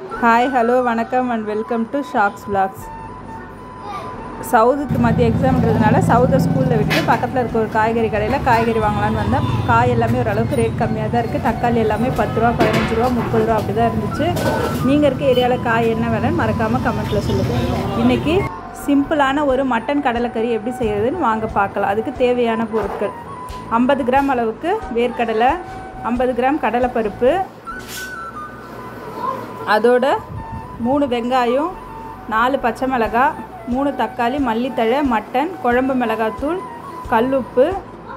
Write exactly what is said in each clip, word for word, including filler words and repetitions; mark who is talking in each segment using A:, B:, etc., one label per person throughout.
A: Hi hello வணக்கம் and welcome to Shaks vlogs. சவுதுக்கு மத்திய எக்ஸாம்ன்றதுனால சவுதை ஸ்கூலில் விட்டு பக்கத்தில் இருக்க ஒரு காய்கறி கடையில் காய்கறி வாங்கலான்னு வந்தேன். காய் எல்லாமே ஓரளவுக்கு ரேட் கம்மியாக தான் இருக்குது. தக்காளி எல்லாமே பத்து ரூபா பதினஞ்சு ரூபா முப்பது ரூபா அப்படி தான் இருந்துச்சு. நீங்கள் இருக்க ஏரியாவில் காய் என்ன வேணும்னு மறக்காமல் கமெண்ட்டில் சொல்லுங்கள். இன்றைக்கி சிம்பிளான ஒரு மட்டன் கடலைக்கறி எப்படி செய்கிறதுன்னு வாங்க பார்க்கலாம். அதுக்கு தேவையான பொருட்கள்: ஐம்பது கிராம் அளவுக்கு வேர்க்கடலை, ஐம்பது கிராம் கடலைப்பருப்பு, அதோட மூணு வெங்காயம், நாலு பச்சை மிளகாய், மூணு தக்காளி, மல்லித்தழை, மட்டன், குழம்பு மிளகாத்தூள், கல்லுப்பு,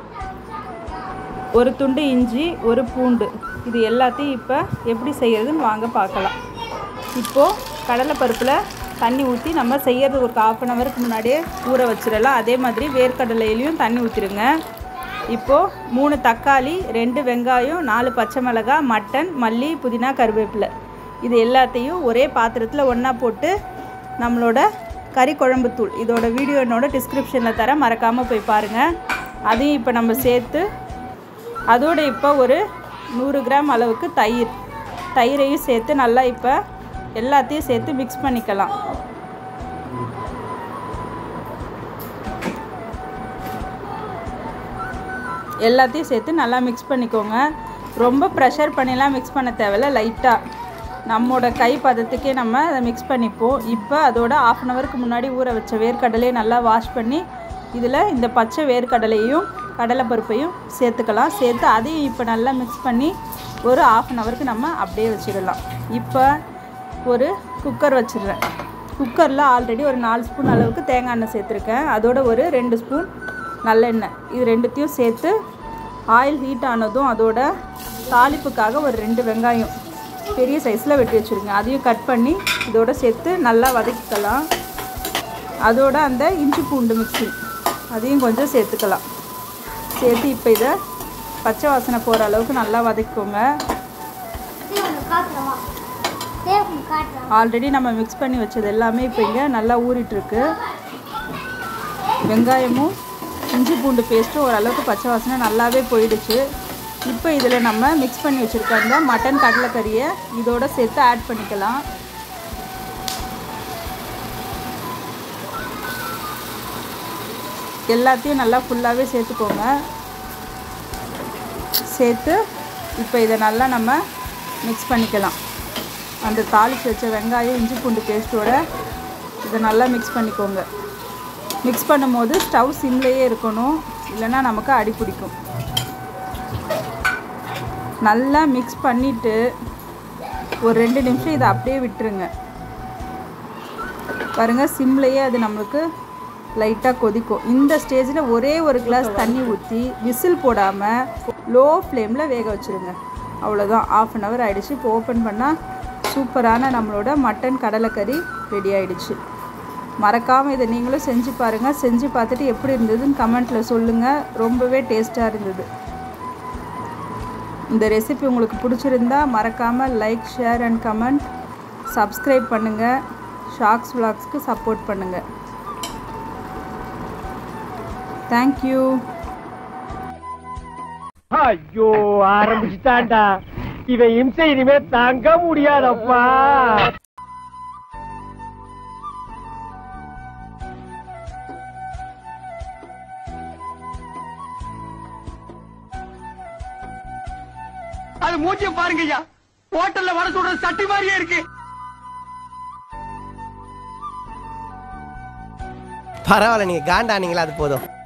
A: ஒரு துண்டு இஞ்சி, ஒரு பூண்டு. இது எல்லாத்தையும் இப்போ எப்படி செய்கிறதுன்னு வாங்க பார்க்கலாம். இப்போது கடலைப்பருப்பில் தண்ணி ஊற்றி நம்ம செய்கிறது ஒரு ஹாஃப் அன் ஹவருக்கு முன்னாடியே ஊற வச்சிடலாம். அதே மாதிரி வேர்க்கடலையிலையும் தண்ணி ஊற்றிடுங்க. இப்போது மூணு தக்காளி, ரெண்டு வெங்காயம், நாலு பச்சை மிளகாய், மட்டன், மல்லி, புதினா, கருவேப்பிலை இது எல்லாத்தையும் ஒரே பாத்திரத்தில் ஒன்றா போட்டு நம்மளோட கறி குழம்பு தூள் இதோட வீடியோ என்னோட டிஸ்கிரிப்ஷனில் தர, மறக்காமல் போய் பாருங்கள். அதையும் இப்போ நம்ம சேர்த்து அதோடு இப்போ ஒரு நூறு கிராம் அளவுக்கு தயிர் தயிரையும் சேர்த்து நல்லா இப்போ எல்லாத்தையும் சேர்த்து மிக்ஸ் பண்ணிக்கலாம். எல்லாத்தையும் சேர்த்து நல்லா மிக்ஸ் பண்ணிக்கோங்க. ரொம்ப ப்ரெஷர் பண்ணிலாம் மிக்ஸ் பண்ண தேவையில்ல. லைட்டாக நம்மளோட கை பதத்துக்கே நம்ம அதை மிக்ஸ் பண்ணிப்போம். இப்போ அதோட ஆஃப் அன் ஹவருக்கு முன்னாடி ஊற வச்ச வேர்க்கடலையை நல்லா வாஷ் பண்ணி இதில் இந்த பச்சை வேர்க்கடலையும் கடலைப்பருப்பையும் சேர்த்துக்கலாம். சேர்த்து அதையும் இப்போ நல்லா மிக்ஸ் பண்ணி ஒரு ஆஃப் அன் ஹவருக்கு நம்ம அப்படியே வச்சிடலாம். இப்போ ஒரு குக்கர் வச்சிடுறேன். குக்கரில் ஆல்ரெடி ஒரு நாலு ஸ்பூன் அளவுக்கு தேங்காய் எண்ணெய் சேர்த்துருக்கேன். அதோட ஒரு ரெண்டு ஸ்பூன் நல்லெண்ணெய், இது ரெண்டுத்தையும் சேர்த்து ஆயில் ஹீட் ஆனதும் அதோட தாளிப்புக்காக ஒரு ரெண்டு வெங்காயம் பெரிய சைஸில் வெட்டி வச்சுருங்க. அதையும் கட் பண்ணி இதோட சேர்த்து நல்லா வதக்கிக்கலாம். அதோட அந்த இஞ்சி பூண்டு மிக்ஸி அதையும் கொஞ்சம் சேர்த்துக்கலாம். சேர்த்து இப்போ இதை பச்சை வாசனை போகிற அளவுக்கு நல்லா வதக்கிக்கோங்க. ஆல்ரெடி நம்ம மிக்ஸ் பண்ணி வச்சது எல்லாமே இப்போ இங்கே நல்லா ஊறிட்டுருக்கு. வெங்காயமும் இஞ்சி பூண்டு பேஸ்ட்டும் ஓரளவுக்கு பச்சை வாசனை நல்லாவே போயிடுச்சு. இப்போ இதில் நம்ம மிக்ஸ் பண்ணி வச்சுருக்க மட்டன் கடலைக்கறியை இதோடு சேர்த்து ஆட் பண்ணிக்கலாம். எல்லாத்தையும் நல்லா ஃபுல்லாகவே சேர்த்துக்கோங்க. சேர்த்து இப்போ இதை நல்லா நம்ம மிக்ஸ் பண்ணிக்கலாம். அந்த தாளித்து வச்ச வெங்காயம் இஞ்சி பூண்டு பேஸ்ட்டோட இதை நல்லா மிக்ஸ் பண்ணிக்கோங்க. மிக்ஸ் பண்ணும்போது ஸ்டவ் சிம்லேயே இருக்கணும், இல்லைன்னா நமக்கு அடி பிடிக்கும். நல்லா மிக்ஸ் பண்ணிவிட்டு ஒரு ரெண்டு நிமிஷம் இதை அப்படியே விட்டுருங்க. பாருங்கள், சிம்லேயே அது நம்மளுக்கு லைட்டாக கொதிக்கும். இந்த ஸ்டேஜில் ஒரே ஒரு கிளாஸ் தண்ணி ஊற்றி விசில் போடாமல் லோ ஃப்ளேமில் வேக வச்சுருங்க. அவ்வளோதான், ஆஃப் அன் ஹவர் ஆகிடுச்சு. இப்போ ஓப்பன் பண்ணால் சூப்பரான நம்மளோட மட்டன் கடலைக்கறி ரெடி ஆகிடுச்சு. மறக்காமல் இதை நீங்களும் செஞ்சு பாருங்கள். செஞ்சு பார்த்துட்டு எப்படி இருந்ததுன்னு கமெண்ட்டில் சொல்லுங்கள். ரொம்பவே டேஸ்ட்டாக இருந்தது. இந்த ரெசிபி உங்களுக்கு பிடிச்சிருந்தா மறக்காமல் like, share and comment, subscribe பண்ணுங்கள். ஷாக்ஸ் vlogsக்கு சப்போர்ட் பண்ணுங்கள். தேங்க்யூ.
B: ஐயோ, ஆரம்பிச்சுட்டான்டா இவன் இம்சை, இனிமே தாங்க முடியாதப்பா. அது மூச்சிய பாருங்க ஐயா, ஹோட்டல்ல வட சுடுற சட்டி மாதிரியே இருக்கு.
C: பரவாயில்ல, நீங்க காண்டானீங்களா, அது போதும்.